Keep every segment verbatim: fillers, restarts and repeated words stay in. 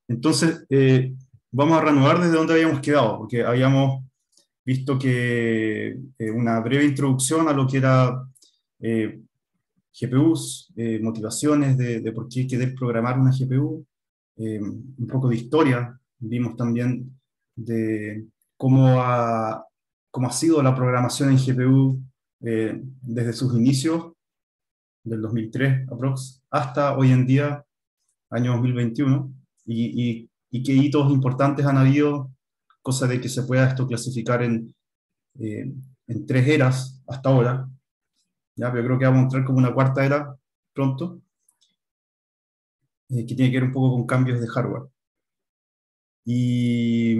Entonces, eh, vamos a reanudar desde donde habíamos quedado, porque habíamos visto que eh, una breve introducción a lo que era eh, G P Us, eh, motivaciones de, de por qué querer programar una G P U, eh, un poco de historia, vimos también de cómo ha, cómo ha sido la programación en G P U eh, desde sus inicios, del dos mil tres aprox, hasta hoy en día, año dos mil veintiuno, y, y, y qué hitos importantes han habido, cosa de que se pueda esto clasificar en, eh, en tres eras hasta ahora, ¿ya? Pero creo que vamos a entrar como una cuarta era pronto, eh, que tiene que ver un poco con cambios de hardware. Y,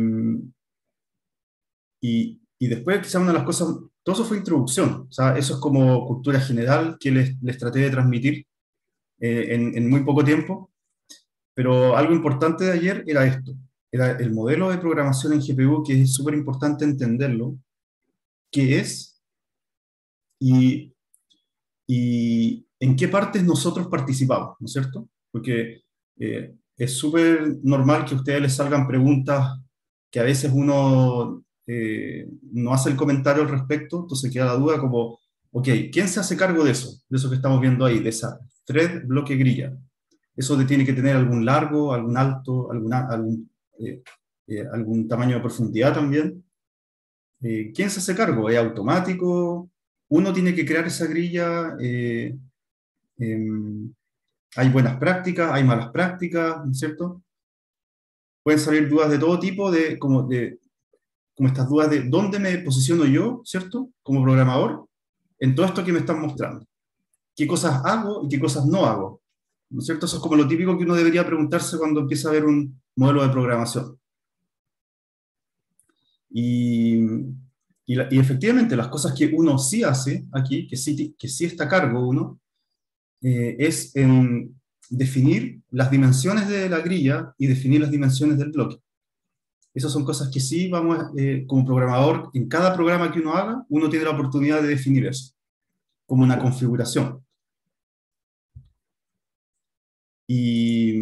y, y después, quizá una de las cosas, todo eso fue introducción, o sea, eso es como cultura general que les, les traté de transmitir eh, en, en muy poco tiempo. Pero algo importante de ayer era esto, era el modelo de programación en G P U, que es súper importante entenderlo, qué es y, y en qué partes nosotros participamos, ¿no es cierto? Porque eh, es súper normal que a ustedes les salgan preguntas que a veces uno eh, no hace el comentario al respecto, entonces queda la duda como, ok, ¿quién se hace cargo de eso? De eso que estamos viendo ahí, de esa thread bloque grilla. Eso de tiene que tener algún largo, algún alto, alguna, algún, eh, eh, algún tamaño de profundidad también. Eh, ¿quién se hace cargo? ¿Es automático? ¿Uno tiene que crear esa grilla? Eh, eh, ¿hay buenas prácticas? ¿Hay malas prácticas? ¿No es cierto? Pueden salir dudas de todo tipo, de, como, de, como estas dudas de dónde me posiciono yo, ¿cierto? Como programador, en todo esto que me están mostrando. ¿Qué cosas hago y qué cosas no hago? ¿No es cierto? Eso es como lo típico que uno debería preguntarse cuando empieza a ver un modelo de programación. Y, y, la, y efectivamente, las cosas que uno sí hace aquí, que sí, que sí está a cargo uno, eh, es en definir las dimensiones de la grilla y definir las dimensiones del bloque. Esas son cosas que sí vamos, eh, como programador, en cada programa que uno haga, uno tiene la oportunidad de definir eso, como una configuración. Y,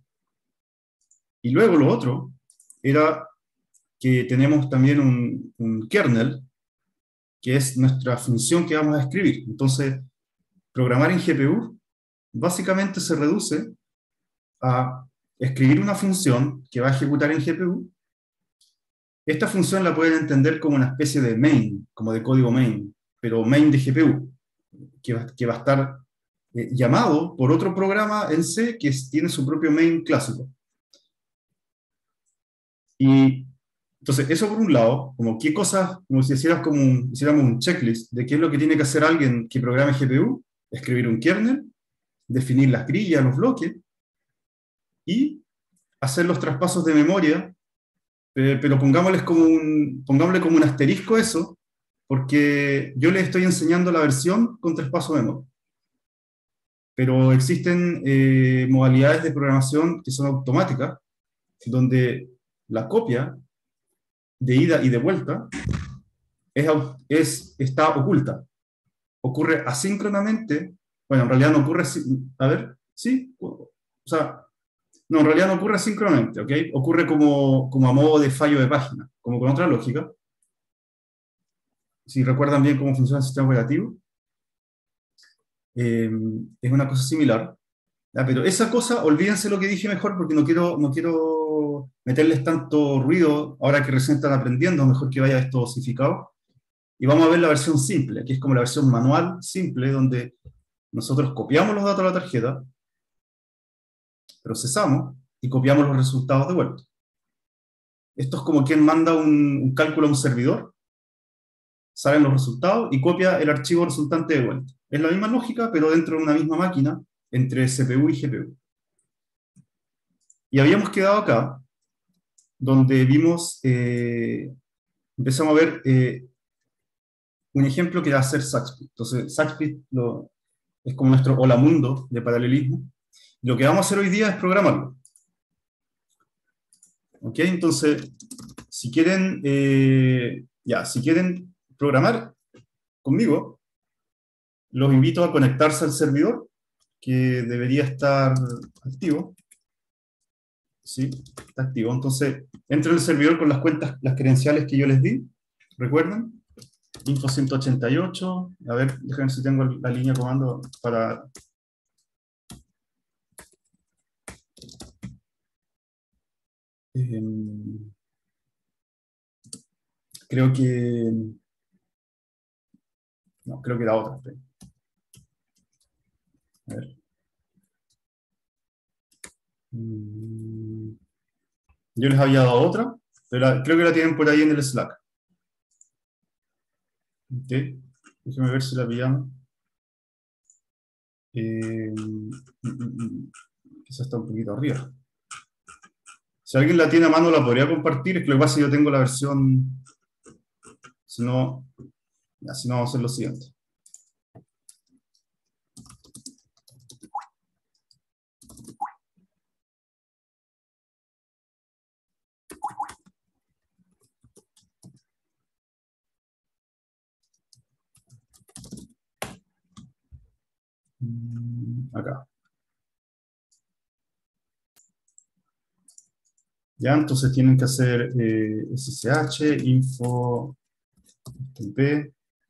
y luego lo otro era que tenemos también un, un kernel, que es nuestra función que vamos a escribir. Entonces, programar en G P U básicamente se reduce a escribir una función que va a ejecutar en G P U. Esta función la pueden entender como una especie de main, como de código main, pero main de G P U, que va, que va a estar eh, llamado por otro programa en C que es, tiene su propio main clásico. Y entonces, eso por un lado, como qué cosas, como si hicieras como un, hiciéramos un checklist de qué es lo que tiene que hacer alguien que programe G P U, escribir un kernel, definir las grillas, los bloques, y hacer los traspasos de memoria, eh, pero pongámosles como un, pongámosle como un asterisco eso, porque yo les estoy enseñando la versión con traspaso de memoria. Pero existen eh, modalidades de programación que son automáticas, donde la copia de ida y de vuelta es, es, está oculta. Ocurre asíncronamente, bueno, en realidad no ocurre, a ver, sí, o sea, no, en realidad no ocurre asíncronamente, ¿ok? Ocurre como, como a modo de fallo de página, como con otra lógica. Si recuerdan bien cómo funciona el sistema operativo, eh, es una cosa similar. ¿Ya? Pero esa cosa, olvídense lo que dije mejor porque no quiero, no quiero meterles tanto ruido ahora que recién están aprendiendo, mejor que vaya esto dosificado. Y vamos a ver la versión simple, que es como la versión manual simple, donde nosotros copiamos los datos a la tarjeta, procesamos y copiamos los resultados de vuelta. Esto es como quien manda un, un cálculo a un servidor, salen los resultados y copia el archivo resultante de vuelta. Es la misma lógica, pero dentro de una misma máquina entre C P U y G P U. Y habíamos quedado acá, donde vimos, eh, empezamos a ver eh, un ejemplo que va a ser Saxpit. Entonces, Saxpit lo, es como nuestro hola mundo de paralelismo. Lo que vamos a hacer hoy día es programarlo. ¿Ok? Entonces, si quieren, eh, ya, si quieren programar conmigo, los invito a conectarse al servidor, que debería estar activo. Sí, está activo. Entonces, entro en el servidor con las cuentas, las credenciales que yo les di. ¿Recuerdan? Info ciento ochenta y ocho. A ver, déjenme ver si tengo la línea de comando para... Eh, creo que... No, creo que era otra. A ver. Mm, Yo les había dado otra, pero la- creo que la tienen por ahí en el Slack. Ok. Déjenme ver si la pillamos. Eh, mm, mm, mm, Quizás está un poquito arriba. Si alguien la tiene a mano, la podría compartir. Es que lo que pasa es que yo tengo la versión. Si no, ya, si no, vamos a hacer lo siguiente. Mm, Acá. Ya, entonces tienen que hacer eh, S S H, info, T P,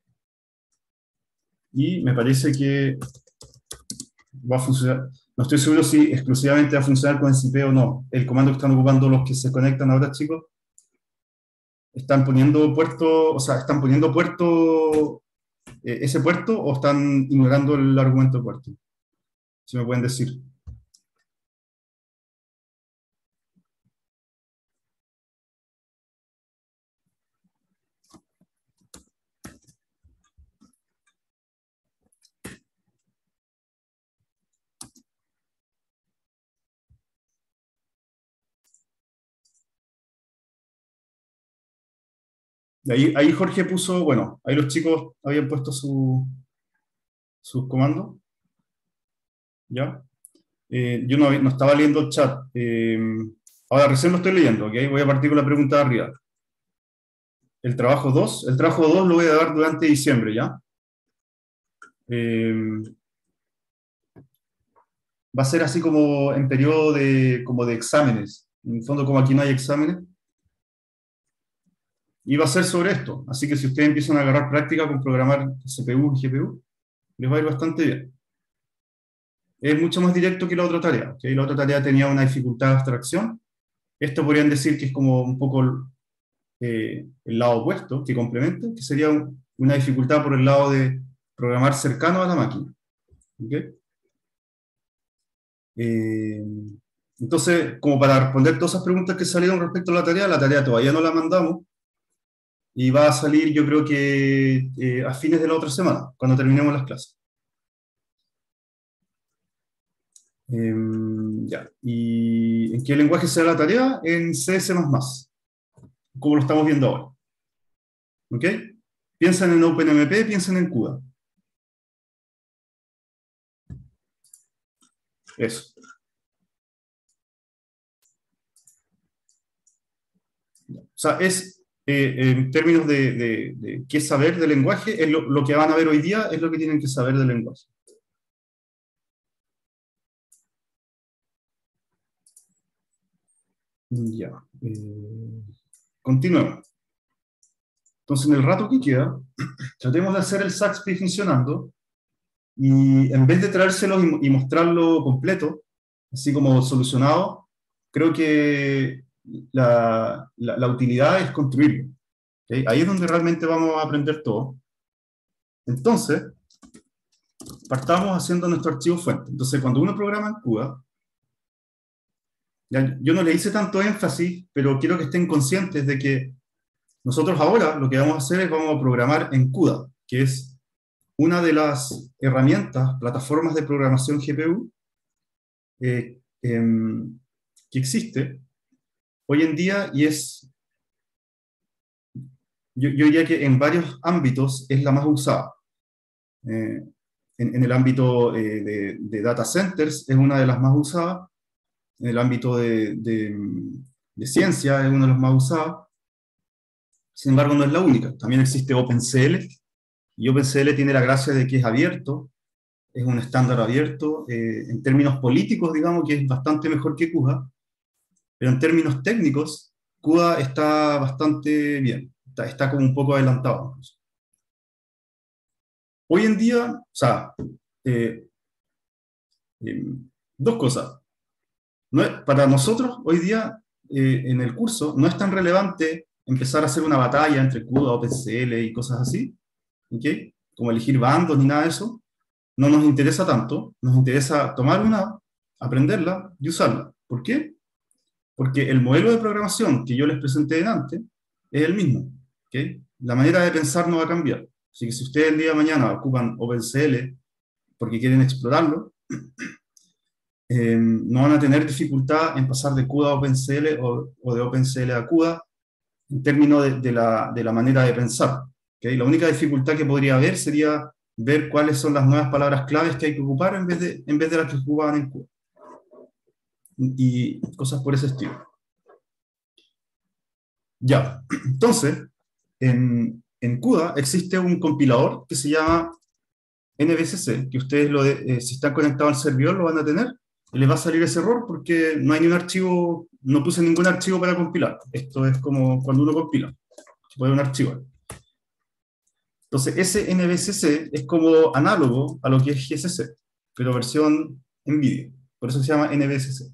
y me parece que va a funcionar. No estoy seguro si exclusivamente va a funcionar con S I P o no. El comando que están ocupando los que se conectan ahora, chicos, están poniendo puerto, o sea, están poniendo puerto, eh, ese puerto o están ignorando el argumento de puerto. Si me pueden decir. Y ahí, ahí Jorge puso, bueno, ahí los chicos habían puesto su, sus comandos, ¿ya? Eh, yo no, no estaba leyendo el chat. Eh, ahora recién lo estoy leyendo, ¿ok? Voy a partir con la pregunta de arriba. El trabajo dos, el trabajo dos lo voy a dar durante diciembre, ¿ya? Eh, Va a ser así como en periodo de, como de exámenes. En el fondo, como aquí no hay exámenes, y va a ser sobre esto. Así que si ustedes empiezan a agarrar práctica con programar C P U y G P U, les va a ir bastante bien. Es mucho más directo que la otra tarea, ¿ok? La otra tarea tenía una dificultad de abstracción. Esto podrían decir que es como un poco eh, el lado opuesto, que complementa, que sería un- una dificultad por el lado de programar cercano a la máquina. ¿Ok? Eh, entonces, como para responder todas esas preguntas que salieron respecto a la tarea, la tarea todavía no la mandamos y va a salir yo creo que eh, a fines de la otra semana, cuando terminemos las clases. Eh, ya. ¿Y en qué lenguaje será la tarea? En C S más más, como lo estamos viendo ahora. ¿Ok? Piensan en OpenMP, piensan en CUDA. Eso. O sea, es, eh, en términos de, de, de qué saber del lenguaje, es lo, lo que van a ver hoy día es lo que tienen que saber del lenguaje. Ya. Eh, continuemos. Entonces, en el rato que queda, tratemos de hacer el Saxby funcionando y en vez de traérselo y, y mostrarlo completo, así como solucionado, creo que la, la, la utilidad es construirlo. ¿Okay? Ahí es donde realmente vamos a aprender todo. Entonces, partamos haciendo nuestro archivo fuente. Entonces, cuando uno programa en CUDA, ya, yo no le hice tanto énfasis, pero quiero que estén conscientes de que nosotros ahora lo que vamos a hacer es vamos a programar en CUDA, que es una de las herramientas, plataformas de programación G P U eh, em, que existe hoy en día y es, yo, yo diría que en varios ámbitos es la más usada. Eh, en, en, el ámbito eh, de, de data centers es una de las más usadas, en el ámbito de, de, de ciencia es una de las más usadas, sin embargo no es la única. También existe OpenCL, y OpenCL tiene la gracia de que es abierto, es un estándar abierto, eh, en términos políticos, digamos que es bastante mejor que CUDA, Pero en términos técnicos, CUDA está bastante bien, está, está como un poco adelantado. Incluso. Hoy en día, o sea, eh, eh, dos cosas. No es, para nosotros, hoy día, eh, en el curso, no es tan relevante empezar a hacer una batalla entre CUDA, OpenCL y cosas así, ¿okay? Como elegir bandos ni nada de eso. No nos interesa tanto, nos interesa tomar una, aprenderla y usarla. ¿Por qué? Porque el modelo de programación que yo les presenté delante es el mismo. ¿Okay? La manera de pensar no va a cambiar. Así que si ustedes el día de mañana ocupan OpenCL porque quieren explorarlo, eh, no van a tener dificultad en pasar de CUDA a OpenCL o, o de OpenCL a CUDA en términos de, de, la, de la manera de pensar. ¿Okay? La única dificultad que podría haber sería ver cuáles son las nuevas palabras claves que hay que ocupar en vez de, en vez de las que ocupaban en CUDA. Y cosas por ese estilo. Ya, entonces, en, en CUDA existe un compilador que se llama N V C C, que ustedes, lo de, eh, si están conectados al servidor, lo van a tener, y les va a salir ese error porque no hay ni un archivo, no puse ningún archivo para compilar. Esto es como cuando uno compila, se puede un archivo. Entonces, ese N V C C es como análogo a lo que es G C C, pero versión NVIDIA. Por eso se llama N V C C.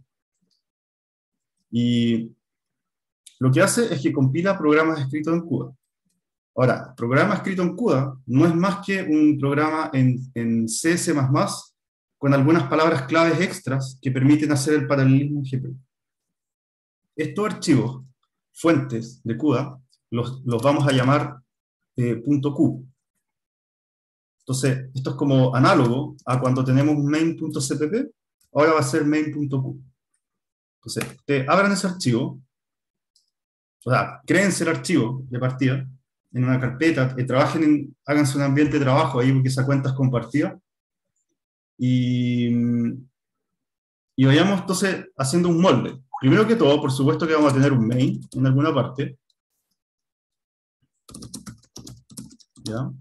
Y lo que hace es que compila programas escritos en CUDA. Ahora, programa escrito en CUDA no es más que un programa en, en C, C++, con algunas palabras claves extras que permiten hacer el paralelismo en G P U. Estos archivos, fuentes de CUDA, los, los vamos a llamar eh, .q. Entonces, esto es como análogo a cuando tenemos main.cpp, ahora va a ser main.q. Entonces, ustedes abran ese archivo, o sea, créense el archivo de partida, en una carpeta, eh, trabajen en, háganse un ambiente de trabajo ahí porque esa cuenta es compartida, y, y vayamos entonces haciendo un molde. Primero que todo, por supuesto que vamos a tener un main en alguna parte, ¿ya?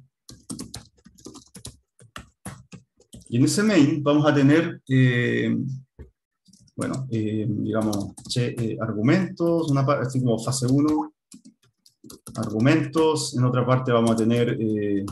Y en ese main vamos a tener, eh, bueno, eh, digamos, che, eh, argumentos, una parte, así como fase uno, argumentos, en otra parte vamos a tener, eh,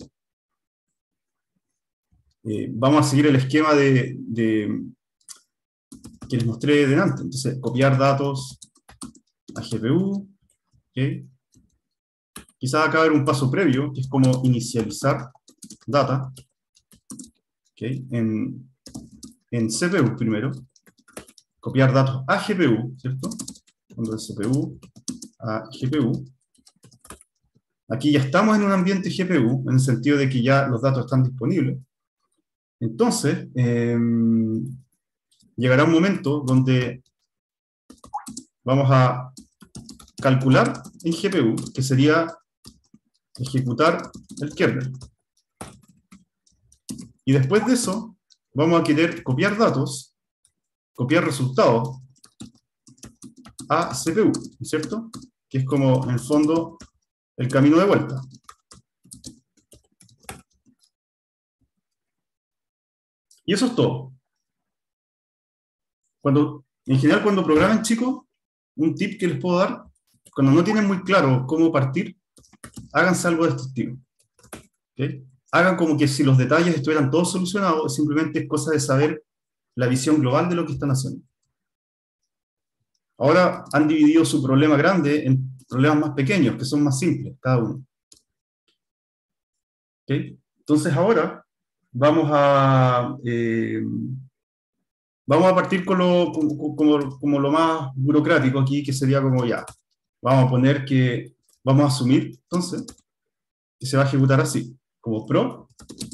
eh, vamos a seguir el esquema de, de, que les mostré delante, entonces copiar datos a G P U, ¿okay? Quizás acá va a haber un paso previo, que es como inicializar data, ¿okay? en, en C P U primero, copiar datos a G P U, ¿cierto? Cuando de C P U a G P U. Aquí ya estamos en un ambiente G P U, en el sentido de que ya los datos están disponibles. Entonces, eh, llegará un momento donde vamos a calcular en G P U, que sería ejecutar el kernel. Y después de eso, vamos a querer copiar datos, copiar resultados a C P U, ¿cierto? Que es como, en el fondo, el camino de vuelta. Y eso es todo. Cuando, en general, cuando programan, chicos, un tip que les puedo dar, cuando no tienen muy claro cómo partir, háganse algo de este estilo. ¿Okay? Hagan como que si los detalles estuvieran todos solucionados, simplemente es cosa de saber la visión global de lo que están haciendo. Ahora han dividido su problema grande en problemas más pequeños, que son más simples, cada uno. ¿Okay? Entonces ahora vamos a, eh, vamos a partir con lo, como, como, como lo más burocrático aquí, que sería como ya, vamos a poner que, vamos a asumir, entonces, que se va a ejecutar así, como pro,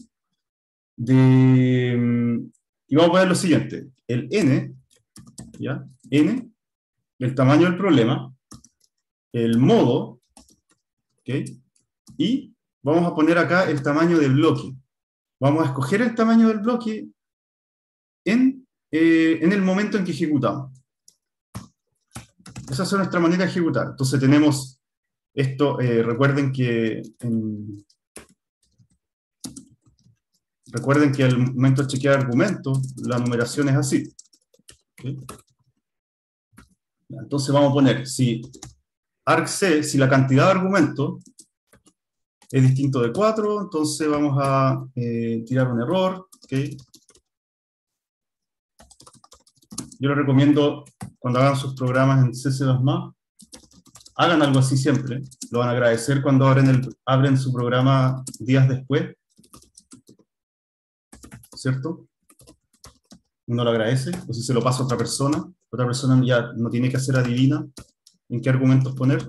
de, y vamos a poner lo siguiente, el n, ¿ya? N, el tamaño del problema, el modo, ¿ok? Y vamos a poner acá el tamaño del bloque. Vamos a escoger el tamaño del bloque en, eh, en el momento en que ejecutamos. Esa es nuestra manera de ejecutar. Entonces tenemos esto, eh, recuerden que en, recuerden que al momento de chequear argumentos, la numeración es así. ¿Okay? Entonces vamos a poner, si argc, si la cantidad de argumentos es distinto de cuatro, entonces vamos a eh, tirar un error. ¿Okay? Yo les recomiendo, cuando hagan sus programas en C C plus plus, hagan algo así siempre. Lo van a agradecer cuando abren, el, abren su programa días después. ¿Cierto? Uno lo agradece, o si se lo pasa a otra persona, otra persona ya no tiene que hacer adivina en qué argumentos poner.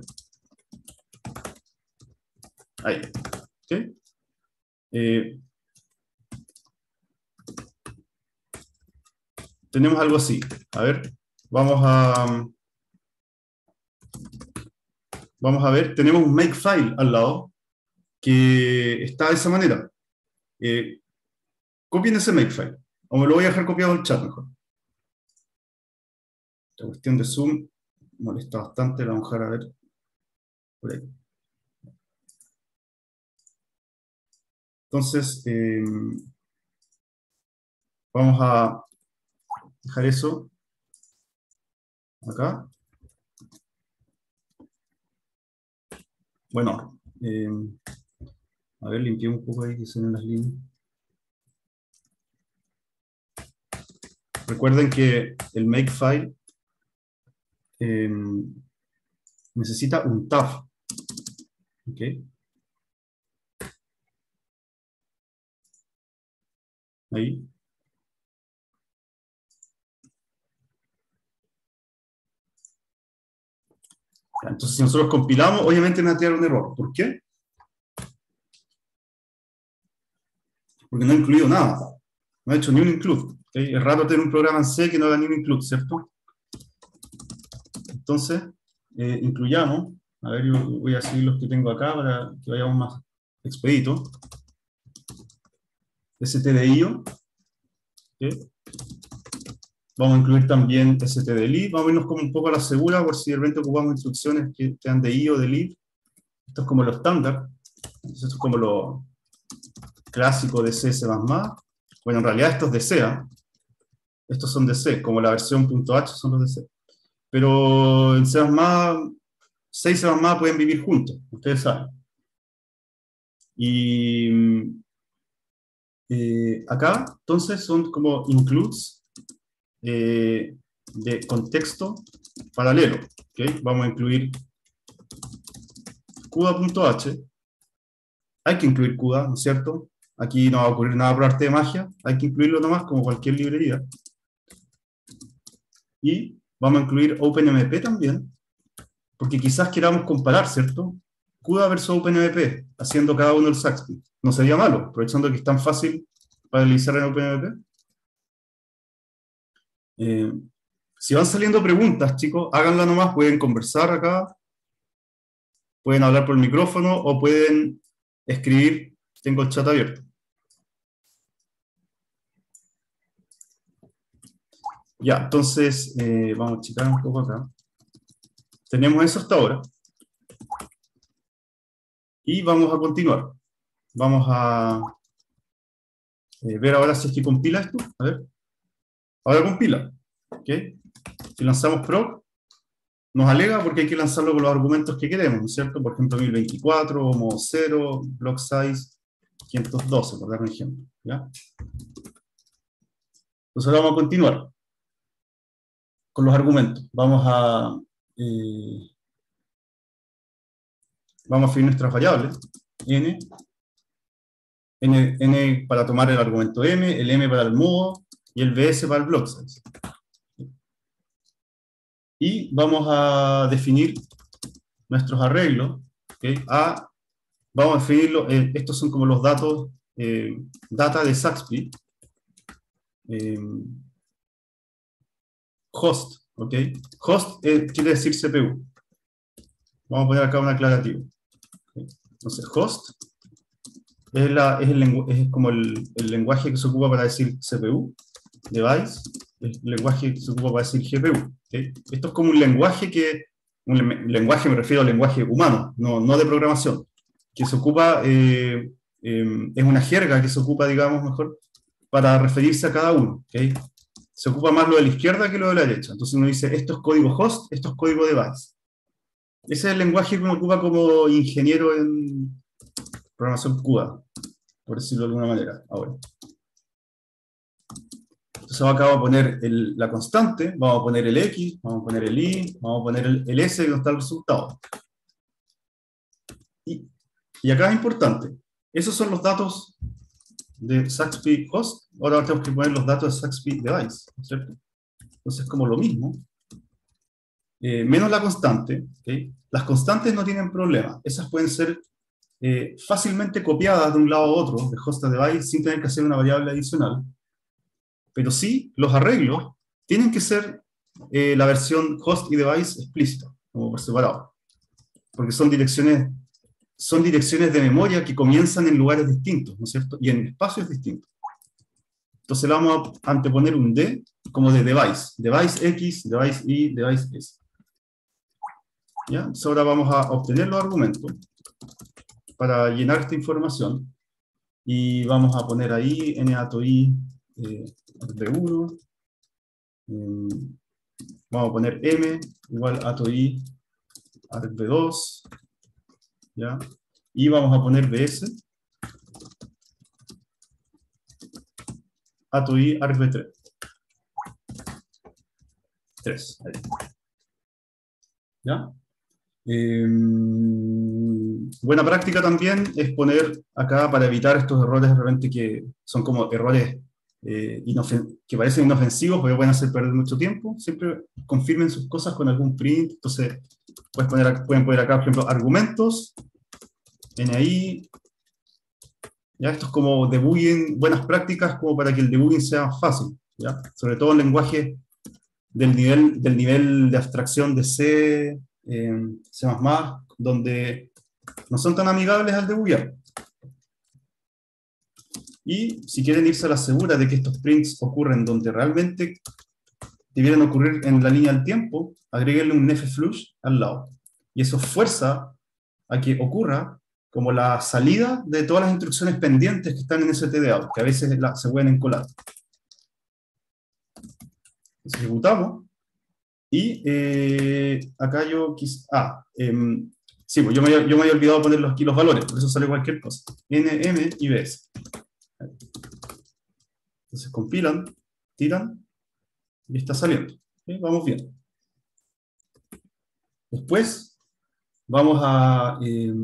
Ahí. ¿Okay? Eh, tenemos algo así. A ver, vamos a... Vamos a ver, tenemos un makefile al lado que está de esa manera. Eh, copien ese makefile, o me lo voy a dejar copiado en el chat mejor. La cuestión de Zoom molesta bastante, la vamos a dejar a ver por ahí. Entonces, eh, vamos a dejar eso acá. Bueno, eh, a ver, limpiemos un poco ahí que se ven las líneas. Recuerden que el makefile eh, necesita un tab. ¿Ok? Ahí. Entonces, si nosotros compilamos, obviamente me va a tirar un error. ¿Por qué? Porque no he incluido nada. No he hecho ni un include. ¿Okay? Es raro tener un programa en C que no haga ni un include, ¿cierto? Entonces, eh, incluyamos. A ver, yo voy a seguir los que tengo acá para que vayamos más expedito. stdio. ¿Okay? Vamos a incluir también stdlib. Vamos a irnos como un poco a la segura por si de repente ocupamos instrucciones que sean de i o de lib. Esto es como lo estándar. Esto es como lo clásico de C, C plus plus. Bueno, en realidad estos de C. ¿eh? Estos son de C, como la versión .h son los de C. Pero en C plus plus, C y C plus plus pueden vivir juntos, ustedes saben. Y eh, acá, entonces, son como includes eh, de contexto paralelo. ¿Okay? Vamos a incluir CUDA.h. Hay que incluir CUDA, ¿no es cierto? Aquí no va a ocurrir nada por arte de magia. Hay que incluirlo nomás, como cualquier librería. Y vamos a incluir OpenMP también, porque quizás queramos comparar, ¿cierto? CUDA versus OpenMP, haciendo cada uno el Saxby. No sería malo, aprovechando que es tan fácil paralelizar en OpenMP. Eh, si van saliendo preguntas, chicos, háganla nomás, pueden conversar acá, pueden hablar por el micrófono o pueden escribir, tengo el chat abierto. Ya, entonces, eh, vamos a checar un poco acá. Tenemos eso hasta ahora. Y vamos a continuar. Vamos a eh, ver ahora si es que compila esto. A ver. Ahora compila. ¿Okay? Si lanzamos proc, nos alega porque hay que lanzarlo con los argumentos que queremos, ¿no es cierto? Por ejemplo, mil veinticuatro, modo cero, block size quinientos doce, por dar un ejemplo. ¿Ya? Entonces ahora vamos a continuar con los argumentos. Vamos a... Eh, vamos a definir nuestras variables. N, N, N para tomar el argumento M, el M para el modo y el V S para el block size. Y vamos a definir nuestros arreglos. ¿Okay? A, vamos a definirlo, eh, estos son como los datos, eh, data de Saxby. Eh, host, ¿ok? Host eh, quiere decir C P U. Vamos a poner acá un aclarativo. ¿Okay? Entonces, host es, la, es, el, es como el, el lenguaje que se ocupa para decir C P U. Device es el lenguaje que se ocupa para decir G P U. ¿Okay? Esto es como un lenguaje que, un lenguaje me refiero al lenguaje humano, no, no de programación, que se ocupa, eh, eh, es una jerga que se ocupa, digamos, mejor, para referirse a cada uno. ¿Okay? se ocupa más lo de la izquierda que lo de la derecha. Entonces uno dice, esto es código host, esto es código device. Ese es el lenguaje que uno ocupa como ingeniero en programación CUDA, por decirlo de alguna manera, ahora. Entonces acá vamos a poner el, la constante, vamos a poner el X, vamos a poner el Y, vamos a poner el, el S, donde está el resultado. Y, y acá es importante, esos son los datos de Saxby host, ahora tenemos que poner los datos de Saxby device, ¿cierto? Entonces es como lo mismo, eh, menos la constante, ¿okay? Las constantes no tienen problema, esas pueden ser eh, fácilmente copiadas de un lado a otro, de host a device, sin tener que hacer una variable adicional, pero sí, los arreglos tienen que ser eh, la versión host y device explícita, como por separado, porque son direcciones, son direcciones de memoria que comienzan en lugares distintos, ¿no es cierto? Y en espacios distintos. Entonces le vamos a anteponer un D como de device, device X, device Y, device S. ¿Ya? Entonces ahora vamos a obtener los argumentos para llenar esta información, y vamos a poner ahí n-ato-i eh, argv uno, eh, vamos a poner m igual ato-i argv dos, ¿ya? Y vamos a poner bs ato-i argv tres. tres, ahí. ¿Ya? Eh, buena práctica también es poner acá, para evitar estos errores de repente que son como errores eh, que parecen inofensivos porque pueden hacer perder mucho tiempo, siempre confirmen sus cosas con algún print. Entonces puedes poner, pueden poner acá, por ejemplo, argumentos, ni, ¿ya? Esto es como debugging, buenas prácticas como para que el debugging sea más fácil, ¿ya? Sobre todo en lenguaje del nivel, del nivel de abstracción de C, eh, C++, donde no son tan amigables al debugger. Y si quieren irse a la segura de que estos prints ocurren donde realmente debieran ocurrir en la línea del tiempo, agréguenle un fflush al lado. Y eso fuerza a que ocurra como la salida de todas las instrucciones pendientes que están en stdout, que a veces la, se pueden encolar. Entonces, ejecutamos. Y eh, acá yo quise... Ah, eh, sí, pues yo me, yo me había olvidado poner aquí los valores, por eso sale cualquier cosa. N, M y B S. Entonces compilan, tiran, y está saliendo. ¿Sí? Vamos bien. Después vamos a eh,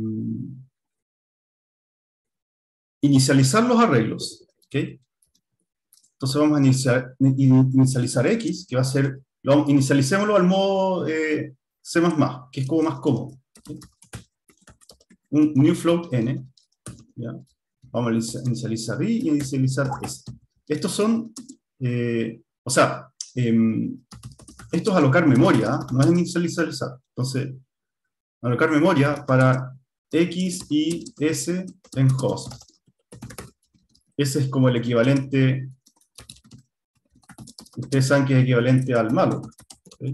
inicializar los arreglos. ¿Okay? Entonces vamos a iniciar, inicializar X, que va a ser... Lo, inicialicémoslo al modo eh, C++, que es como más cómodo. ¿Okay? Un new float n, ¿ya? Vamos a inicializar I y inicializar S. Estos son, eh, o sea, eh, esto es alocar memoria, ¿eh? No es inicializar. Entonces, alocar memoria para X y S en host. Ese es como el equivalente, ustedes saben que es equivalente al malo. ¿Okay?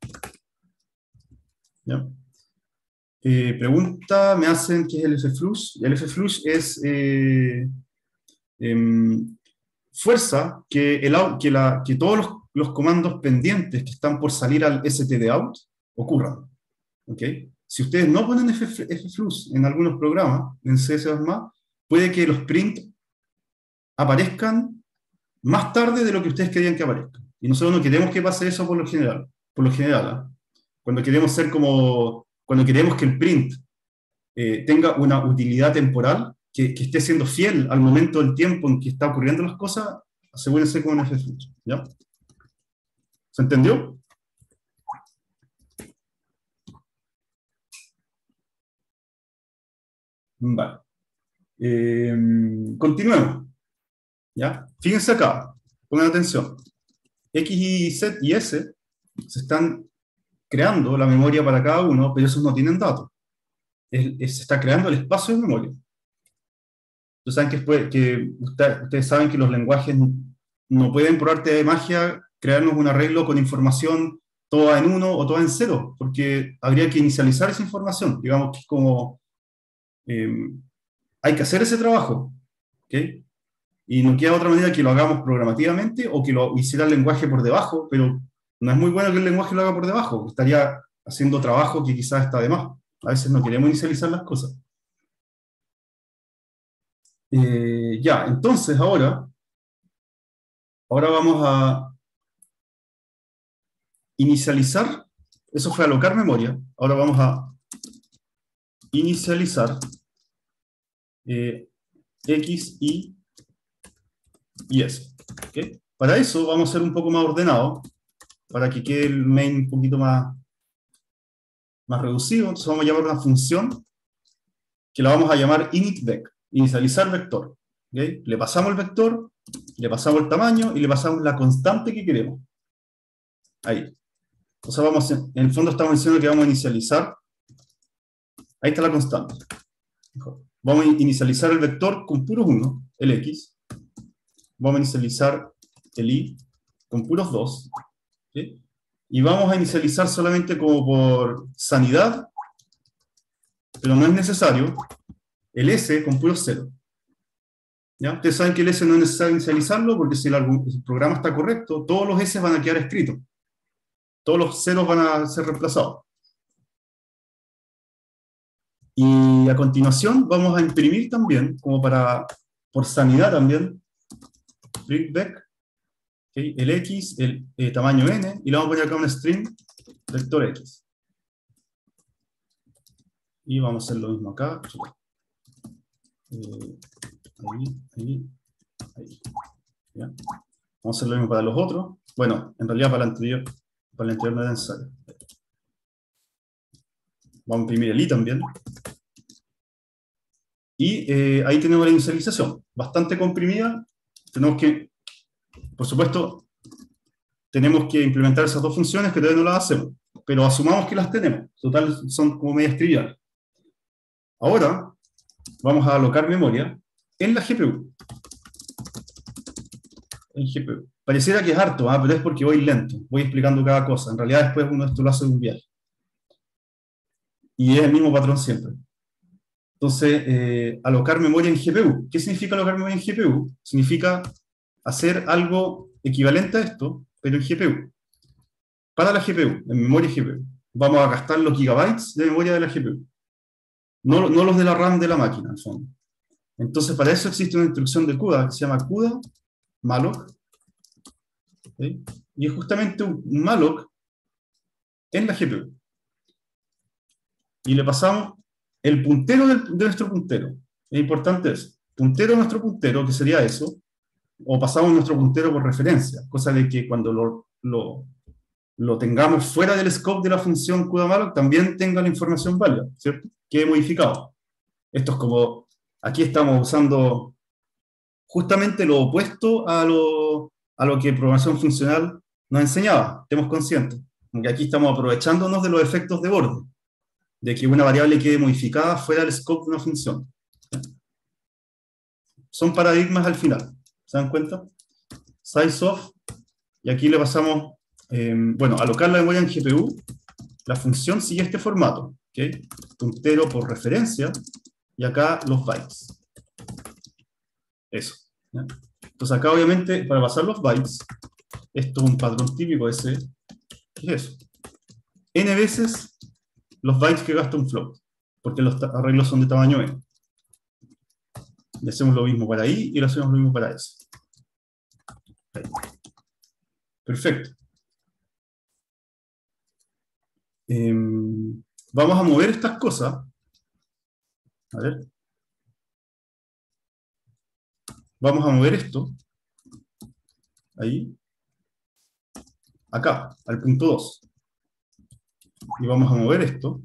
¿Ya? Eh, pregunta, me hacen qué es el fflush. El fflush es eh, eh, fuerza que, el, que, la, que todos los, los comandos pendientes que están por salir al stdout ocurran. ¿Okay? Si ustedes no ponen fflush en algunos programas, en C S más, puede que los print aparezcan más tarde de lo que ustedes querían que aparezcan. Y nosotros no queremos que pase eso por lo general. Por lo general, ¿eh? Cuando queremos ser como... Cuando queremos que el print eh, tenga una utilidad temporal, que, que esté siendo fiel al momento del tiempo en que está ocurriendo las cosas, asegúrense con un fflush, ¿ya? ¿Se entendió? Vale. Eh, continuemos, ¿ya? Fíjense acá, pongan atención. X, Y, Z y S se están creando la memoria para cada uno, pero esos no tienen datos. Es, es, se está creando el espacio de memoria. Ustedes saben que, después, que usted, ustedes saben que los lenguajes no pueden, por arte de magia, crearnos un arreglo con información toda en uno o toda en cero, porque habría que inicializar esa información. Digamos que es como... Eh, hay que hacer ese trabajo. ¿Okay? y no queda otra manera que lo hagamos programativamente o que lo hiciera el lenguaje por debajo, pero no es muy bueno que el lenguaje lo haga por debajo, estaría haciendo trabajo que quizás está de más. A veces no queremos inicializar las cosas. Eh, ya, entonces ahora, ahora vamos a inicializar, eso fue alocar memoria, ahora vamos a inicializar eh, X, Y y S. ¿Okay? Para eso vamos a ser un poco más ordenado, para que quede el main un poquito más, más reducido. Entonces vamos a llamar una función que la vamos a llamar initVec, inicializar vector. ¿Okay? Le pasamos el vector, le pasamos el tamaño y le pasamos la constante que queremos. Ahí. Entonces vamos, en el fondo estamos diciendo que vamos a inicializar, ahí está la constante. Vamos a inicializar el vector con puros uno, el X. Vamos a inicializar el Y con puros dos. ¿Okay? Y vamos a inicializar solamente como por sanidad, pero no es necesario, el S con puro cero. ¿Ya? Ustedes saben que el S no es necesario inicializarlo porque si el, el programa está correcto, todos los S van a quedar escritos. Todos los ceros van a ser reemplazados. Y a continuación vamos a imprimir también, como para, por sanidad también, printVec, ¿okay? El X, el eh, tamaño N, y le vamos a poner acá un string vector X. Y vamos a hacer lo mismo acá. Eh, ahí, ahí, ahí. ¿Ya? Vamos a hacer lo mismo para los otros. Bueno, en realidad para el anterior, para el anterior no era necesario. Vamos a imprimir el I también. Y eh, ahí tenemos la inicialización, bastante comprimida. Tenemos que, por supuesto, tenemos que implementar esas dos funciones que todavía no las hacemos, pero asumamos que las tenemos. Total, son como medias triviales. Ahora, vamos a alocar memoria en la G P U. En G P U. Pareciera que es harto, ¿eh? Pero es porque voy lento. Voy explicando cada cosa. En realidad, después uno esto lo hace de un viaje. Y es el mismo patrón siempre. Entonces, eh, alocar memoria en G P U. ¿Qué significa alocar memoria en G P U? Significa hacer algo equivalente a esto, pero en G P U. Para la G P U, en memoria G P U. Vamos a gastar los gigabytes de memoria de la G P U. No, no los de la RAM de la máquina, al fondo. Entonces, para eso existe una instrucción de CUDA que se llama CUDA malloc. ¿Okay? Y es justamente un malloc en la G P U. Y le pasamos el puntero del, de nuestro puntero. Es importante eso. Puntero de nuestro puntero, que sería eso, o pasamos nuestro puntero por referencia, cosa de que cuando lo, lo, lo tengamos fuera del scope de la función CUDA-malloc, también tenga la información válida, ¿cierto? Que he modificado. Esto es como, aquí estamos usando justamente lo opuesto a lo, a lo que programación funcional nos enseñaba, estemos conscientes. Porque aquí estamos aprovechándonos de los efectos de borde, de que una variable quede modificada fuera del scope de una función. Son paradigmas al final, ¿se dan cuenta? Size of, y aquí le pasamos, eh, bueno, alocar la memoria en G P U, la función sigue este formato, ¿okay? Puntero por referencia, y acá los bytes. Eso. ¿Ya? Entonces acá obviamente, para pasar los bytes, esto es un patrón típico ese, ¿qué es eso? N veces los bytes que gasta un float, porque los arreglos son de tamaño n. Le hacemos lo mismo para i y le hacemos lo mismo para s. Ahí. Perfecto. Eh, vamos a mover estas cosas. A ver. Vamos a mover esto. Ahí. Acá, al punto dos. Y vamos a mover esto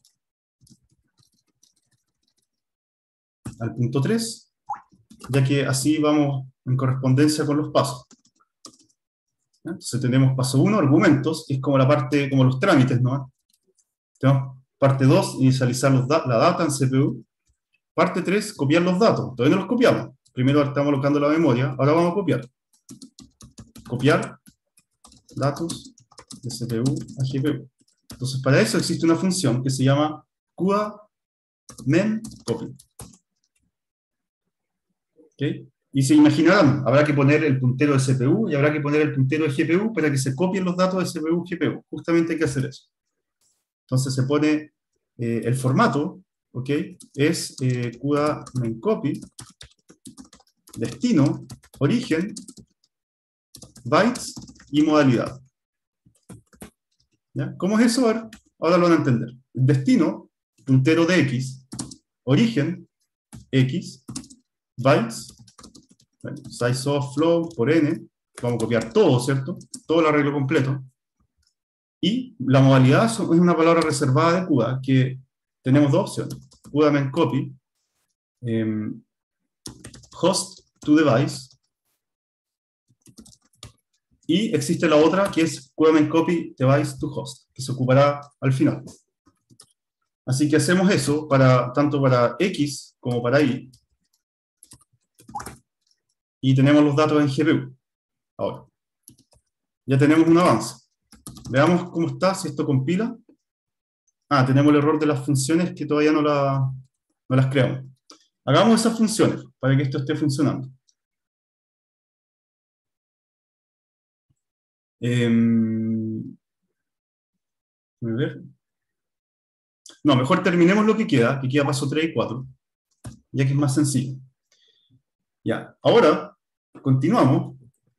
al punto tres, ya que así vamos en correspondencia con los pasos. Entonces tenemos paso uno, argumentos, que es como la parte, como los trámites, ¿no? Tenemos parte dos, inicializar los da la data en C P U. Parte tres, copiar los datos. Todavía no los copiamos. Primero estamos alocando la memoria, ahora vamos a copiar. Copiar datos de C P U a G P U. Entonces para eso existe una función que se llama CUDA memcopy. ¿Okay? Y se imaginarán, habrá que poner el puntero de C P U y habrá que poner el puntero de G P U para que se copien los datos de C P U y G P U. Justamente hay que hacer eso. Entonces se pone eh, el formato, ¿ok? Es eh, CUDA main copy, destino, origen, bytes y modalidad. ¿Ya? ¿Cómo es eso? Ahora, ahora lo van a entender. Destino, puntero de X, origen, X, bytes, bueno, size of flow por N, vamos a copiar todo, ¿cierto? Todo el arreglo completo. Y la modalidad es una palabra reservada de CUDA, que tenemos dos opciones. CUDA main copy, eh, host to device, y existe la otra que es CUDA main copy device to host, que se ocupará al final. Así que hacemos eso para, tanto para X como para Y. Y tenemos los datos en G P U. Ahora, ya tenemos un avance. Veamos cómo está, si esto compila. Ah, tenemos el error de las funciones que todavía no, la, no las creamos. Hagamos esas funciones para que esto esté funcionando. Eh, a ver. No, mejor terminemos lo que queda, que queda paso tres y cuatro, ya que es más sencillo. Ya, ahora continuamos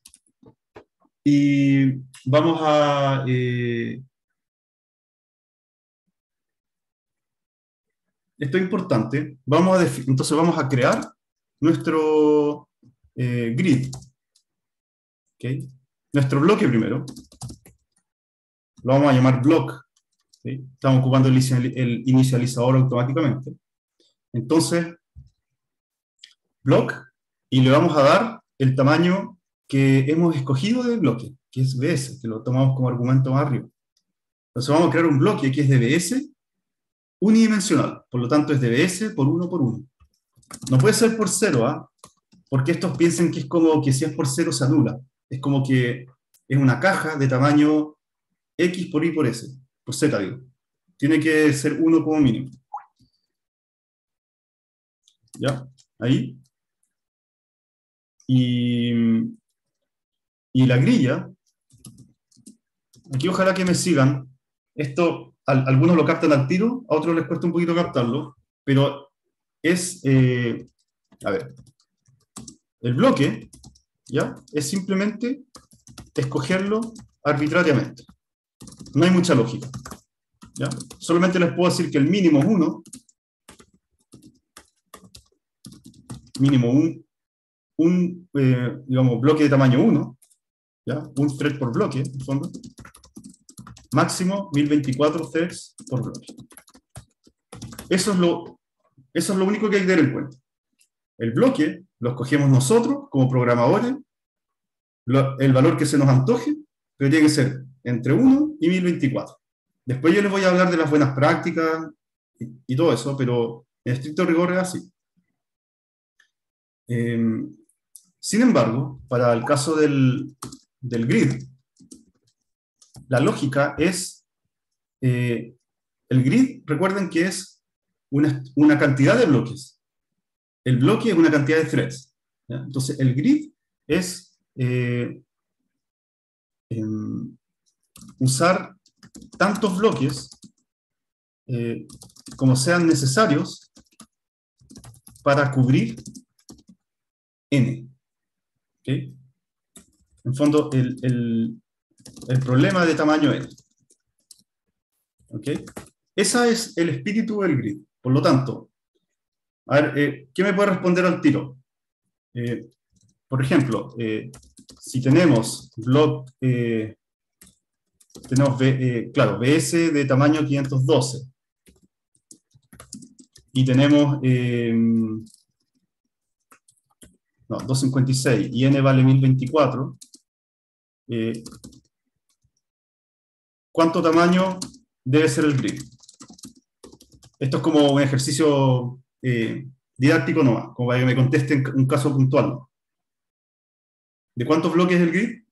y vamos a... Eh, esto es importante. Vamos a entonces vamos a crear nuestro eh, grid. ¿Okay? Nuestro bloque primero. Lo vamos a llamar block. ¿Okay? Estamos ocupando el, el inicializador automáticamente. Entonces, block, y le vamos a dar el tamaño que hemos escogido del bloque, que es B S, que lo tomamos como argumento más arriba. Entonces vamos a crear un bloque que es de B S unidimensional, por lo tanto es de B S por uno por uno. No puede ser por cero, ¿ah? Porque estos piensen que es como que si es por cero se anula. Es como que es una caja de tamaño X por Y por S, por Z, digo. Tiene que ser uno como mínimo. ¿Ya? Ahí. Y, y la grilla, aquí ojalá que me sigan. Esto, al, algunos lo captan al tiro, a otros les cuesta un poquito captarlo, pero es, eh, a ver, el bloque, ¿ya? Es simplemente escogerlo arbitrariamente. No hay mucha lógica, ¿ya? Solamente les puedo decir que el mínimo es uno, mínimo un, un eh, digamos, bloque de tamaño uno, ¿ya? Un thread por bloque, en el fondo. Máximo mil veinticuatro threads por bloque. Eso es lo, eso es lo único que hay que tener en cuenta. El bloque lo escogemos nosotros como programadores, lo, el valor que se nos antoje, pero tiene que ser entre uno y mil veinticuatro. Después yo les voy a hablar de las buenas prácticas y, y todo eso, pero en estricto rigor es así. Eh, sin embargo, para el caso del, del grid, la lógica es, eh, el grid, recuerden que es una, una cantidad de bloques. El bloque es una cantidad de threads. ¿Ya? Entonces, el grid es eh, eh, usar tantos bloques eh, como sean necesarios para cubrir n. ¿Okay? En fondo, el, el, el problema de tamaño n. ¿Okay? Ese es el espíritu del grid. Por lo tanto, a ver, eh, ¿qué me puede responder al tiro? Eh, por ejemplo, eh, si tenemos block, eh, tenemos, B, eh, claro, B S de tamaño quinientos doce, y tenemos, eh, no, doscientos cincuenta y seis, y n vale mil veinticuatro, eh, ¿cuánto tamaño debe ser el grid? Esto es como un ejercicio eh, didáctico nomás, como para que me contesten un caso puntual. ¿De cuántos bloques es el grid?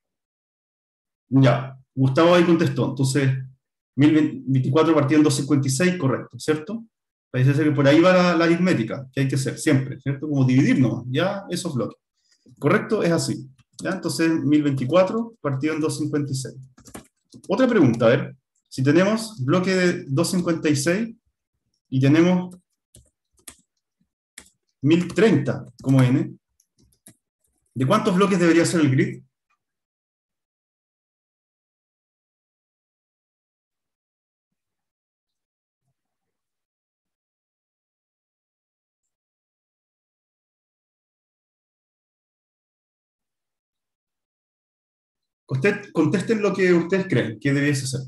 Ya, Gustavo ahí contestó. Entonces, mil veinticuatro partido en doscientos cincuenta y seis, correcto, ¿cierto? Parece ser que por ahí va la, la aritmética, que hay que hacer siempre, ¿cierto? Como dividirnos, ya esos bloques. ¿Correcto? Es así. ¿Ya? Entonces, mil veinticuatro partido en doscientos cincuenta y seis. Otra pregunta, a ver. Si tenemos bloque de doscientos cincuenta y seis y tenemos mil treinta como n, ¿de cuántos bloques debería ser el grid? Contesten lo que ustedes creen que debiese ser.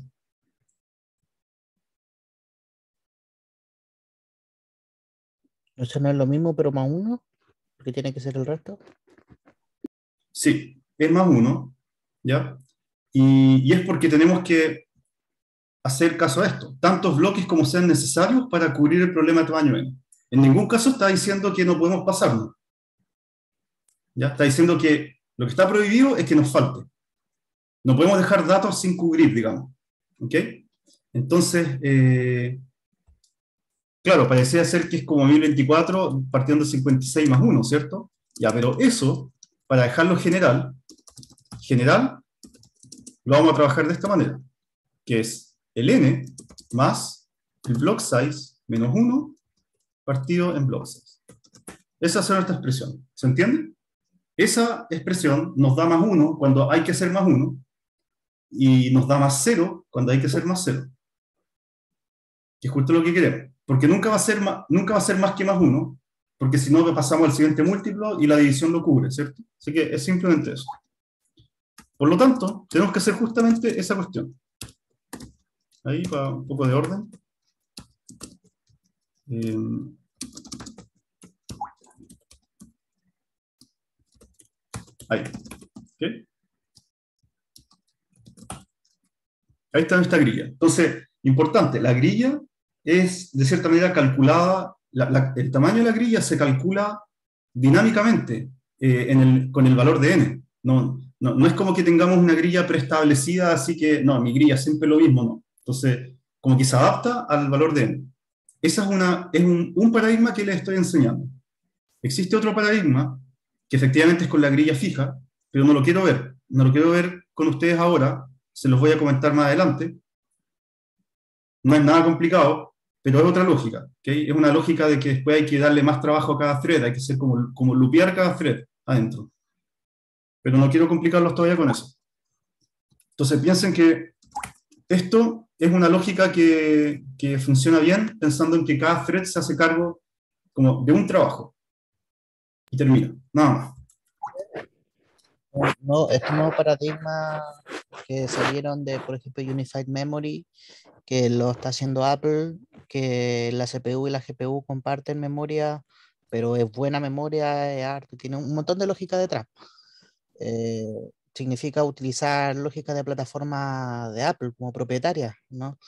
Eso no es lo mismo, pero más uno, porque tiene que ser el resto. Sí, es más uno, ¿ya? Y, y es porque tenemos que hacer caso a esto, tantos bloques como sean necesarios para cubrir el problema de tamaño n. En ningún caso está diciendo que no podemos pasarnos. ¿Ya? Está diciendo que lo que está prohibido es que nos falte. No podemos dejar datos sin cubrir, digamos. ¿Ok? Entonces, eh, claro, parecía ser que es como mil veinticuatro partiendo de cincuenta y seis más uno, ¿cierto? Ya, pero eso, para dejarlo general, general, lo vamos a trabajar de esta manera, que es el n más el block size menos uno partido en block size. Esa es nuestra expresión. ¿Se entiende? Esa expresión nos da más uno cuando hay que hacer más uno y nos da más cero cuando hay que hacer más cero. Que es justo lo que queremos. Porque nunca va a ser más, nunca va a ser más que más uno, porque si no pasamos al siguiente múltiplo y la división lo cubre, ¿cierto? Así que es simplemente eso. Por lo tanto, tenemos que hacer justamente esa cuestión. Ahí, para un poco de orden. Eh, ahí. ¿Okay? Ahí está nuestra grilla. Entonces, importante, la grilla es de cierta manera calculada, la, la, el tamaño de la grilla se calcula dinámicamente eh, en el, con el valor de n. No, no, no es como que tengamos una grilla preestablecida, así que, no, mi grilla siempre es lo mismo, no. Entonces, como que se adapta al valor de n. Ese es, una, es un, un paradigma que les estoy enseñando. Existe otro paradigma que efectivamente es con la grilla fija, pero no lo quiero ver. No lo quiero ver con ustedes ahora, se los voy a comentar más adelante. No es nada complicado, pero es otra lógica. ¿Okay? Es una lógica de que después hay que darle más trabajo a cada thread, hay que hacer como, como lupear cada thread adentro. Pero no quiero complicarlos todavía con eso. Entonces piensen que esto es una lógica que, que funciona bien, pensando en que cada thread se hace cargo como de un trabajo. Y termina, nada más. No, estos nuevos paradigmas que salieron de, por ejemplo, Unified Memory, que lo está haciendo Apple, que la C P U y la G P U comparten memoria, pero es buena memoria, es harto, tiene un montón de lógica detrás. Eh, significa utilizar lógica de plataforma de Apple como propietaria, ¿no?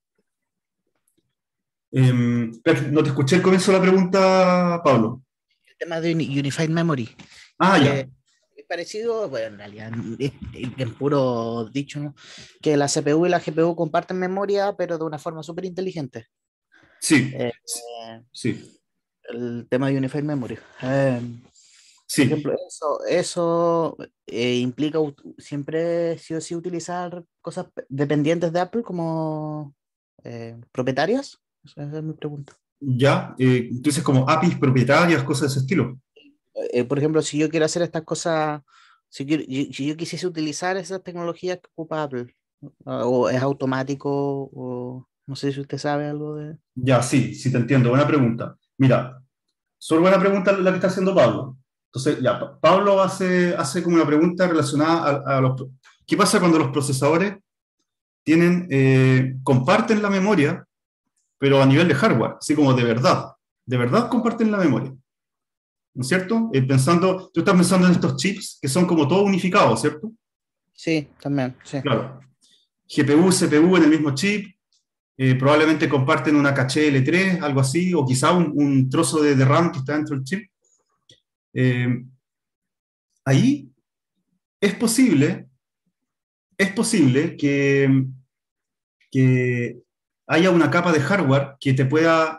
Eh, no te escuché el comienzo de la pregunta, Pablo. El tema de Unified Memory. Ah, Que ya. es parecido, bueno, en realidad es, en puro dicho, ¿no? Que la C P U y la G P U comparten memoria, pero de una forma súper inteligente. Sí, Eh, sí, el tema de Unified Memory. Eh, por sí. ejemplo, eso, eso eh, implica siempre sí o sí utilizar cosas dependientes de Apple como eh, propietarias. Esa es mi pregunta. Ya, eh, entonces como A P Is propietarias, cosas de ese estilo. Eh, por ejemplo, si yo quiero hacer estas cosas, si yo, si yo quisiese utilizar esas tecnologías que ocupa Apple, o es automático, o no sé si usted sabe algo de... Ya, sí, sí te entiendo. Buena pregunta. Mira, solo buena pregunta la que está haciendo Pablo. Entonces, ya, Pa- Pablo hace, hace como una pregunta relacionada a, a los... ¿Qué pasa cuando los procesadores tienen, eh, comparten la memoria, pero a nivel de hardware, así como de verdad? De verdad comparten la memoria, ¿no es cierto? Eh, pensando, tú estás pensando en estos chips que son como todos unificados, ¿cierto? Sí, también, sí. Claro. G P U, C P U en el mismo chip, eh, probablemente comparten una caché L tres, algo así, o quizá un, un trozo de, de RAM que está dentro del chip. Eh, ahí es posible, es posible que, que haya una capa de hardware que te pueda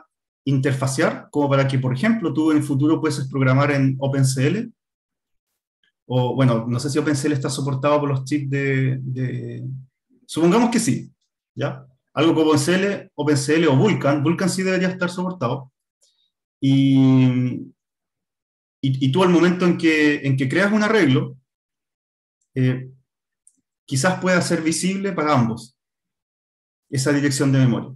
interfacear, como para que, por ejemplo, tú en el futuro puedes programar en OpenCL, o bueno, no sé si OpenCL está soportado por los chips de, de... Supongamos que sí, ¿ya? Algo como OpenCL, OpenCL o Vulkan, Vulkan sí debería estar soportado, y, y, y tú al momento en que, en que creas un arreglo, eh, quizás pueda ser visible para ambos esa dirección de memoria,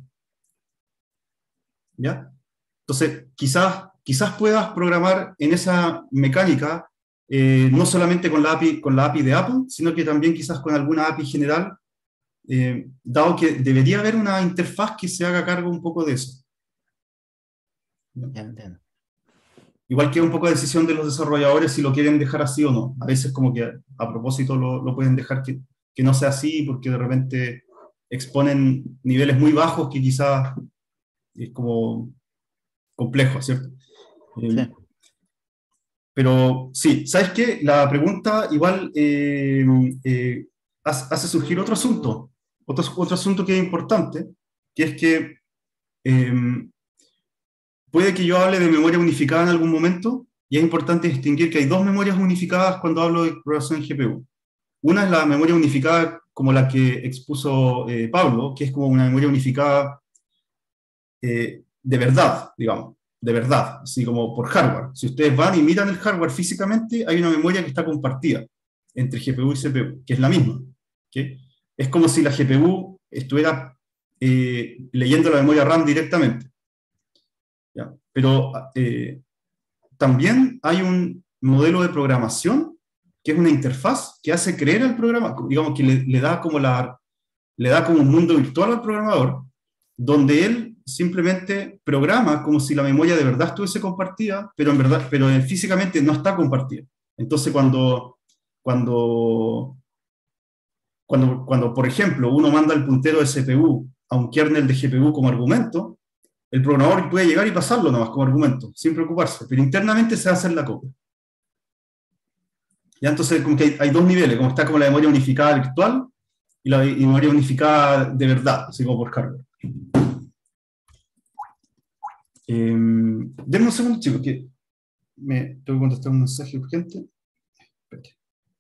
¿ya? Entonces, quizás, quizás puedas programar en esa mecánica, eh, no solamente con la, A P I, con la A P I de Apple, sino que también quizás con alguna A P I general, eh, dado que debería haber una interfaz que se haga cargo un poco de eso. Ya entiendo. Igual que un poco de decisión de los desarrolladores si lo quieren dejar así o no. A veces como que a propósito lo, lo pueden dejar que, que no sea así porque de repente exponen niveles muy bajos que quizás es como complejo, ¿cierto? Eh, Sí. Pero sí, ¿sabes qué? La pregunta igual eh, eh, hace surgir otro asunto, otro, otro asunto que es importante, que es que eh, puede que yo hable de memoria unificada en algún momento, y es importante distinguir que hay dos memorias unificadas cuando hablo de programación en G P U. Una es la memoria unificada como la que expuso eh, Pablo, que es como una memoria unificada eh, de verdad, digamos, de verdad, así como por hardware. Si ustedes van y miran el hardware físicamente, hay una memoria que está compartida entre G P U y C P U, que es la misma. ¿Okay? Es como si la G P U estuviera eh, leyendo la memoria RAM directamente. ¿Ya? Pero eh, también hay un modelo de programación que es una interfaz que hace creer al programa, digamos que le, le da como la, le da como un mundo virtual al programador, donde él simplemente programa como si la memoria de verdad estuviese compartida, pero en verdad, pero físicamente no está compartida. Entonces cuando, cuando, cuando, cuando, por ejemplo, uno manda el puntero de C P U a un kernel de G P U como argumento, el programador puede llegar y pasarlo nomás como argumento, sin preocuparse, pero internamente se va a hacer la copia. ¿Ya? Entonces, como que hay, hay dos niveles, como está como la memoria unificada virtual y la y memoria unificada de verdad, así como por hardware. Eh, denme un segundo, chicos, que me tengo que contestar un mensaje urgente. Espérate.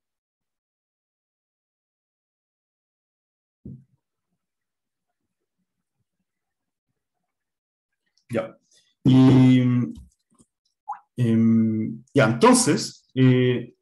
Ya. Y eh, ya, entonces, eh,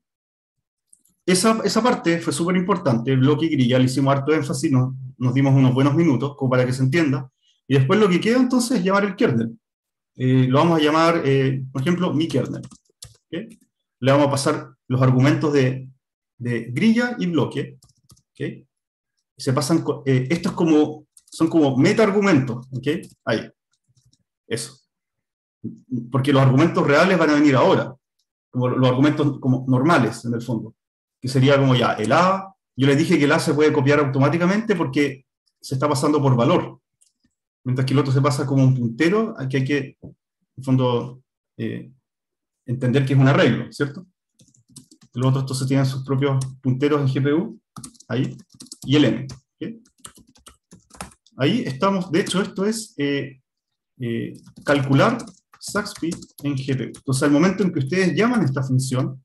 esa, esa parte fue súper importante. Bloque y grilla, le hicimos harto énfasis, nos, nos dimos unos buenos minutos como para que se entienda. Y después lo que queda entonces es llamar el kernel. Eh, lo vamos a llamar, eh, por ejemplo, mi kernel. ¿Okay? Le vamos a pasar los argumentos de, de grilla y bloque. ¿Okay? Se pasan, eh, estos como, son como meta-argumentos. ¿Okay? Ahí. Eso. Porque los argumentos reales van a venir ahora. Como los argumentos como normales, en el fondo. Que sería como ya, el A, yo les dije que el A se puede copiar automáticamente porque se está pasando por valor. Mientras que el otro se pasa como un puntero, aquí hay que, en el fondo, eh, entender que es un arreglo, ¿cierto? Los otros entonces tienen sus propios punteros en G P U, ahí, y el M. ¿Okay? Ahí estamos, de hecho, esto es eh, eh, calcular stack speed en G P U. Entonces, al momento en que ustedes llaman esta función,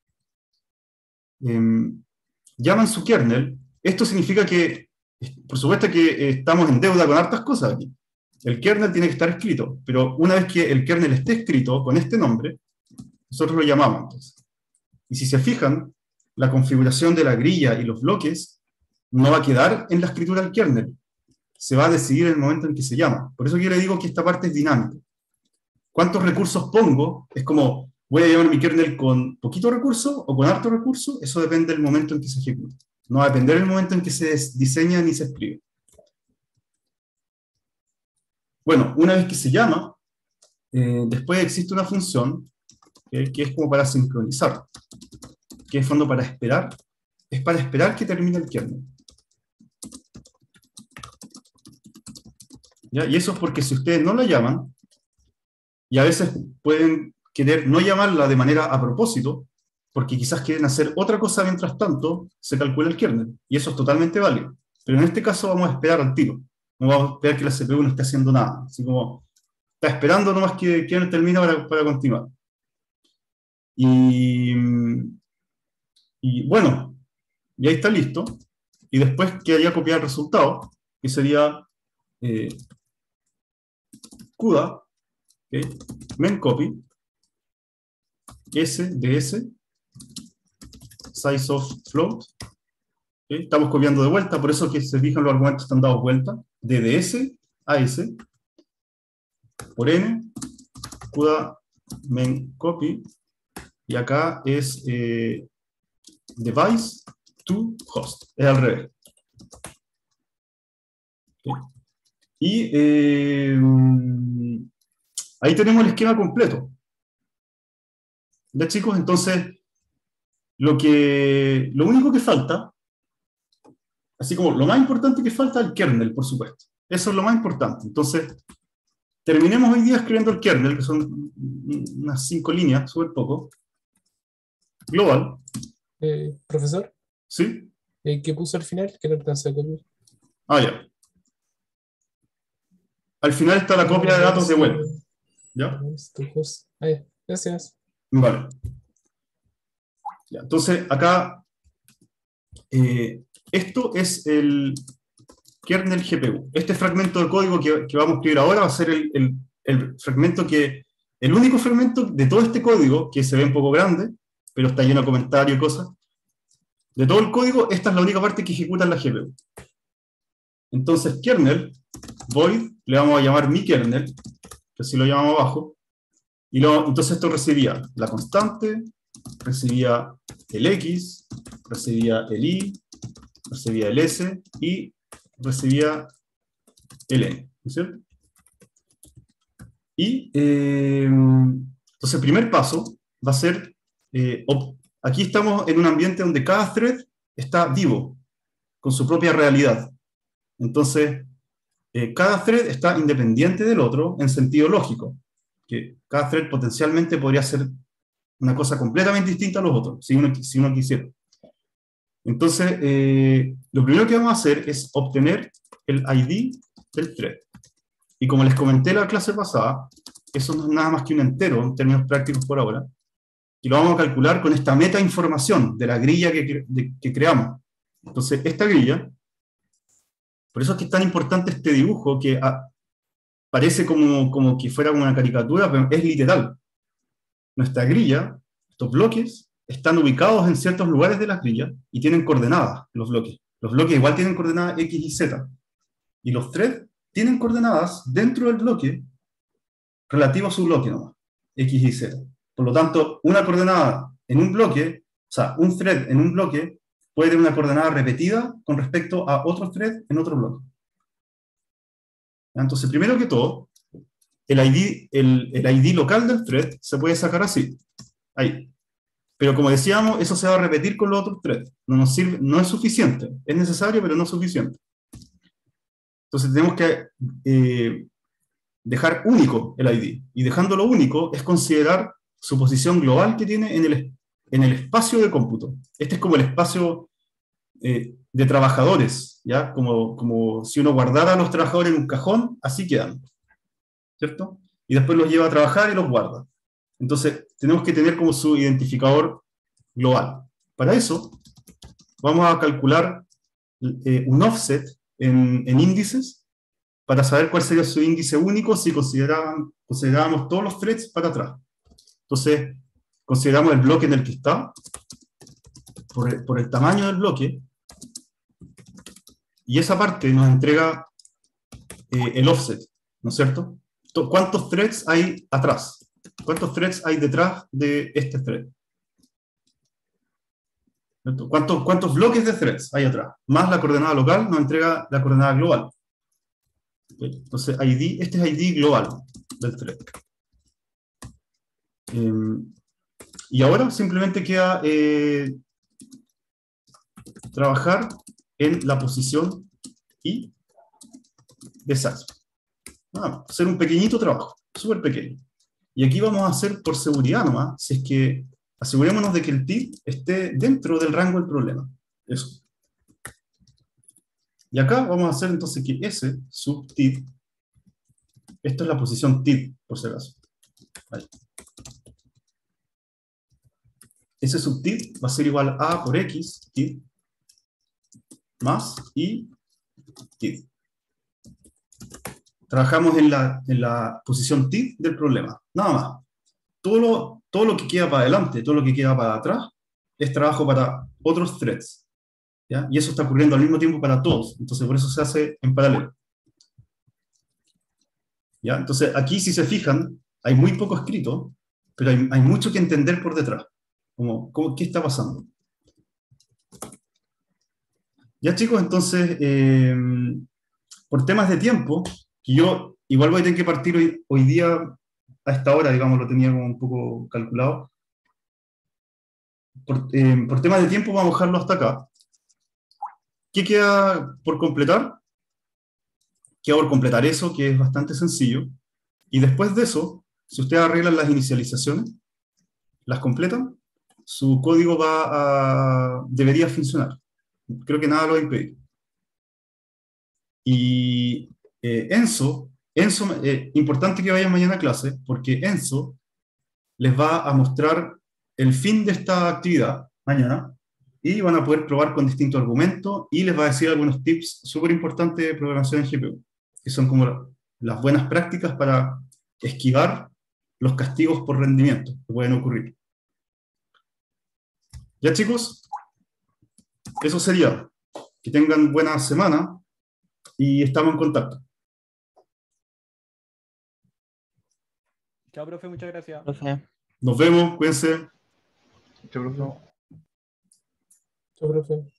eh, llaman su kernel, esto significa que, por supuesto que estamos en deuda con hartas cosas aquí. El kernel tiene que estar escrito, pero una vez que el kernel esté escrito con este nombre, nosotros lo llamamos entonces. Y si se fijan, la configuración de la grilla y los bloques no va a quedar en la escritura del kernel. Se va a decidir en el momento en que se llama. Por eso yo le digo que esta parte es dinámica. ¿Cuántos recursos pongo? Es como, ¿voy a llamar mi kernel con poquito recurso o con harto recurso? Eso depende del momento en que se ejecuta. No va a depender del momento en que se diseña ni se escribe. Bueno, una vez que se llama, eh, después existe una función eh, que es como para sincronizar, que es fondo para esperar, es para esperar que termine el kernel. ¿Ya? Y eso es porque si ustedes no la llaman, y a veces pueden querer no llamarla de manera a propósito, porque quizás quieren hacer otra cosa mientras tanto, se calcula el kernel, y eso es totalmente válido. Pero en este caso vamos a esperar al tiro, no vamos a esperar que la C P U no esté haciendo nada, así como Está esperando nomás que kernel termine para, para continuar. Y, y bueno, y ahí está listo. Y después quedaría copiar el resultado, que sería eh, CUDA, ¿okay? Men copy, S de S, size of float. ¿Okay? Estamos copiando de vuelta, por eso que se fijan los argumentos están dados vuelta, de de S a S, por N, CUDA men copy, y acá es eh, device to host, es al revés. ¿Okay? Y eh, ahí tenemos el esquema completo. ¿Ya, chicos? Entonces, lo, que, lo único que falta, así como lo más importante que falta es el kernel, por supuesto. Eso es lo más importante. Entonces, terminemos hoy día escribiendo el kernel, que son unas cinco líneas, súper poco. Global. Eh, profesor, ¿Sí? eh, ¿qué puso al final? Que no alcancé a copiar. Ah, ya. Al final está la copia de datos de web. ¿Ya? Ah, ya. Gracias. Vale. Ya, entonces, acá, eh, esto es el kernel G P U. Este fragmento de código que, que vamos a escribir ahora va a ser el, el, el fragmento que, el único fragmento de todo este código, que se ve un poco grande, pero está lleno de comentarios y cosas. De todo el código, esta es la única parte que ejecuta en la G P U. Entonces, kernel, void, le vamos a llamar mi kernel, que así lo llamamos abajo, y lo, entonces esto recibía la constante, recibía el X, recibía el Y, recibía el S, y recibía el N, ¿no es cierto? Y, eh, entonces el primer paso va a ser, eh, aquí estamos en un ambiente donde cada thread está vivo, con su propia realidad. Entonces, eh, cada thread está independiente del otro en sentido lógico, que cada thread potencialmente podría ser una cosa completamente distinta a los otros, si uno, si uno quisiera. Entonces, eh, lo primero que vamos a hacer es obtener el I D del thread. Y como les comenté en la clase pasada, eso no es nada más que un entero, en términos prácticos por ahora, y lo vamos a calcular con esta meta información de la grilla que, de, que creamos. Entonces, esta grilla, por eso es que es tan importante este dibujo, que a, parece como, como que fuera una caricatura, pero es literal. Nuestra grilla, estos bloques, están ubicados en ciertos lugares de la grilla y tienen coordenadas los bloques. Los bloques igual tienen coordenadas X y Z. Y los threads tienen coordenadas dentro del bloque relativo a su bloque nomás, X y Z. Por lo tanto, una coordenada en un bloque, o sea, un thread en un bloque, puede tener una coordenada repetida con respecto a otro thread en otro bloque. Entonces, primero que todo, el I D, el, el I D local del thread se puede sacar así, ahí. Pero como decíamos, eso se va a repetir con los otros threads. No nos sirve, no es suficiente. Es necesario, pero no es suficiente. Entonces tenemos que eh, dejar único el I D. Y dejándolo único es considerar su posición global que tiene en el, en el espacio de cómputo. Este es como el espacio eh, de trabajadores, ¿ya? Como, como si uno guardara a los trabajadores en un cajón, así quedan, ¿cierto? Y después los lleva a trabajar y los guarda. Entonces, tenemos que tener como su identificador global. Para eso, vamos a calcular eh, un offset en, en índices para saber cuál sería su índice único si considerábamos todos los threads para atrás. Entonces, consideramos el bloque en el que está, por el, por el tamaño del bloque, y esa parte nos entrega eh, el offset, ¿no es cierto? ¿Cuántos threads hay atrás? ¿Cuántos threads hay detrás de este thread? ¿Cuántos, ¿Cuántos bloques de threads hay atrás? Más la coordenada local nos entrega la coordenada global. Entonces, I D, este es I D global del thread. Eh, y ahora simplemente queda eh, trabajar en la posición I de size. Ah, hacer un pequeñito trabajo, súper pequeño. Y aquí vamos a hacer por seguridad nomás, si es que asegurémonos de que el tip esté dentro del rango del problema. Eso. Y acá vamos a hacer entonces que S sub tip Esto es la posición T I D, por si acaso. Ahí. Ese sub T I D va a ser igual a A por X, T I D, más Y, T I D. Trabajamos en la, en la posición T I D del problema. Nada más. Todo lo, todo lo que queda para adelante, todo lo que queda para atrás, es trabajo para otros threads. ¿Ya? Y eso está ocurriendo al mismo tiempo para todos. Entonces, por eso se hace en paralelo. ¿Ya? Entonces, aquí, si se fijan, hay muy poco escrito, pero hay, hay mucho que entender por detrás. Como, como, ¿qué está pasando? Ya, chicos, entonces, eh, por temas de tiempo, que yo igual voy a tener que partir hoy, hoy día a esta hora, digamos, lo tenía como un poco calculado. Por, eh, por temas de tiempo vamos a dejarlo hasta acá. ¿Qué queda por completar? Queda por completar eso, que es bastante sencillo. Y después de eso, si ustedes arreglan las inicializaciones, las completan, su código va a, debería funcionar. Creo que nada lo va a impedir. Y eh, Enzo, Enzo eh, importante que vayan mañana a clase, porque Enzo les va a mostrar el fin de esta actividad mañana, y van a poder probar con distintos argumentos, y les va a decir algunos tips súper importantes de programación en G P U, que son como la, las buenas prácticas para esquivar los castigos por rendimiento que pueden ocurrir. Ya, chicos, eso sería. Que tengan buena semana y estamos en contacto. Chao, profe, muchas gracias. Profe. Nos vemos, cuídense. Chao, profe. Chao, profe.